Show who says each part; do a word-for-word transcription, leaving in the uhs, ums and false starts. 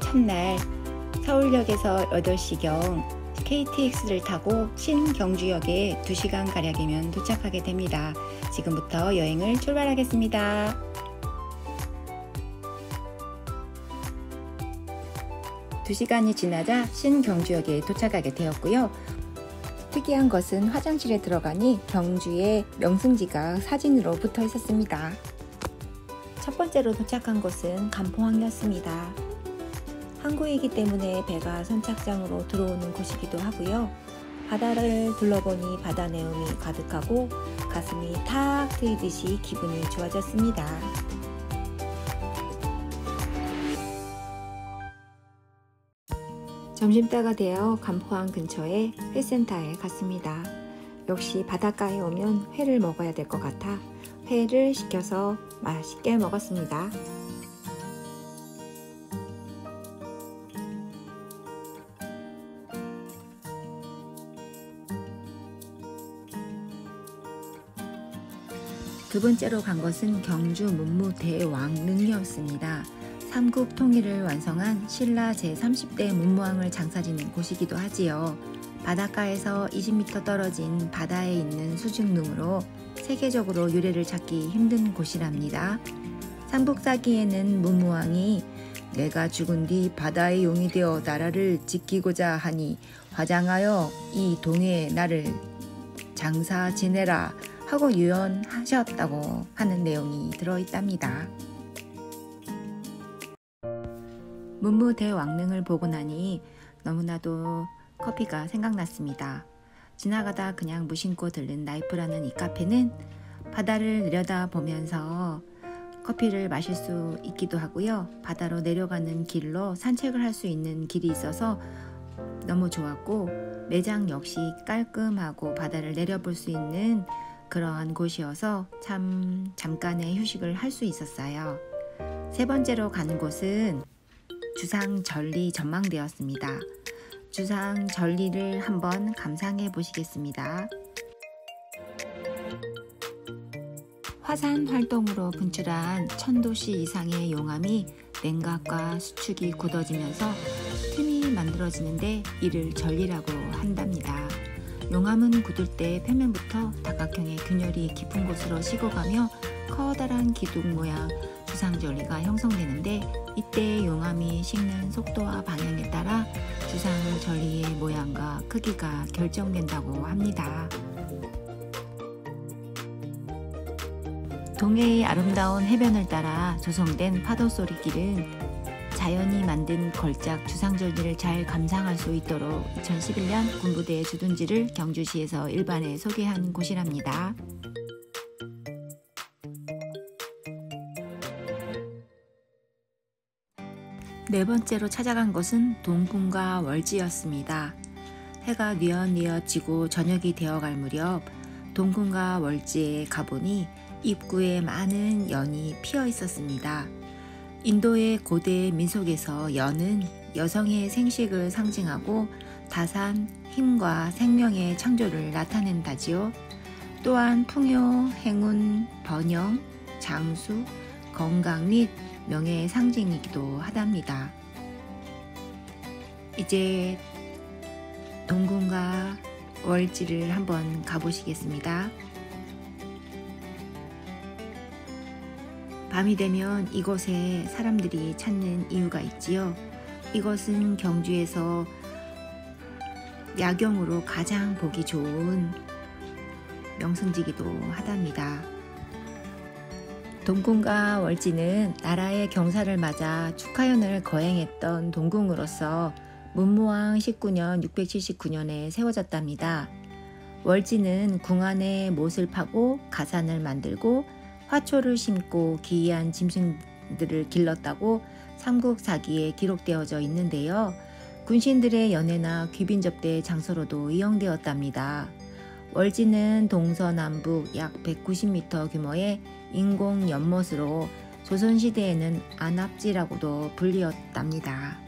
Speaker 1: 첫날 서울역에서 여덟 시경 케이티엑스를 타고 신경주역에 두 시간가량이면 도착하게 됩니다. 지금부터 여행을 출발하겠습니다. 두 시간이 지나자 신경주역에 도착하게 되었고요. 특이한 것은 화장실에 들어가니 경주의 명승지가 사진으로 붙어 있었습니다. 첫 번째로 도착한 곳은 간포항이었습니다. 항구이기 때문에 배가 선착장으로 들어오는 곳이기도 하고요. 바다를 둘러보니 바다 내음이 가득하고 가슴이 탁 트이듯이 기분이 좋아졌습니다. 점심때가 되어 간포항 근처의 회센터에 갔습니다. 역시 바닷가에 오면 회를 먹어야 될 것 같아 회를 시켜서 맛있게 먹었습니다. 두 번째로 간 것은 경주 문무대왕릉이었습니다. 삼국 통일을 완성한 신라 제삼십 대 문무왕을 장사지는 곳이기도 하지요. 바닷가에서 이십 미터 떨어진 바다에 있는 수중릉으로 세계적으로 유래를 찾기 힘든 곳이랍니다. 삼국사기에는 문무왕이 내가 죽은 뒤 바다의 용이 되어 나라를 지키고자 하니 화장하여 이 동해에 나를 장사 지내라 하고 유언하셨다고 하는 내용이 들어있답니다. 문무대왕릉을 보고 나니 너무나도 커피가 생각났습니다. 지나가다 그냥 무심코 들른 나이프라는 이 카페는 바다를 내려다보면서 커피를 마실 수 있기도 하고요. 바다로 내려가는 길로 산책을 할 수 있는 길이 있어서 너무 좋았고, 매장 역시 깔끔하고 바다를 내려볼 수 있는 그러한 곳이어서 참 잠깐의 휴식을 할 수 있었어요. 세 번째로 간 곳은 주상절리 전망대였습니다. 주상절리를 한번 감상해 보시겠습니다. 화산 활동으로 분출한 천도씨 이상의 용암이 냉각과 수축이 굳어지면서 틈이 만들어지는데 이를 절리라고 한답니다. 용암은 굳을 때 표면부터 다각형의 균열이 깊은 곳으로 식어가며 커다란 기둥 모양 주상절리가 형성되는데, 이때 용암이 식는 속도와 방향에 따라 주상절리의 모양과 크기가 결정된다고 합니다. 동해의 아름다운 해변을 따라 조성된 파도소리 길은 자연이 만든 걸작 주상절리를 잘 감상할 수 있도록 이천십일 년 군부대의 주둔지를 경주시에서 일반에 소개한 곳이랍니다. 네 번째로 찾아간 곳은 동궁과 월지였습니다. 해가 뉘엿뉘엿 지고 저녁이 되어갈 무렵 동궁과 월지에 가보니 입구에 많은 연이 피어 있었습니다. 인도의 고대 민속에서 연은 여성의 생식을 상징하고 다산, 힘과 생명의 창조를 나타낸다지요. 또한 풍요, 행운, 번영, 장수, 건강 및 명예의 상징이기도 하답니다. 이제 동궁과 월지를 한번 가보시겠습니다. 밤이 되면 이곳에 사람들이 찾는 이유가 있지요. 이것은 경주에서 야경으로 가장 보기 좋은 명승지기도 하답니다. 동궁과 월지는 나라의 경사를 맞아 축하연을 거행했던 동궁으로서 문무왕 십구 년 육백칠십구 년에 세워졌답니다. 월지는 궁 안에 못을 파고 가산을 만들고 화초를 심고 기이한 짐승들을 길렀다고 삼국사기에 기록되어져 있는데요. 군신들의 연회나 귀빈 접대 장소로도 이용되었답니다. 월지는 동서남북 약 백구십 미터 규모의 인공 연못으로 조선시대에는 안압지라고도 불리었답니다.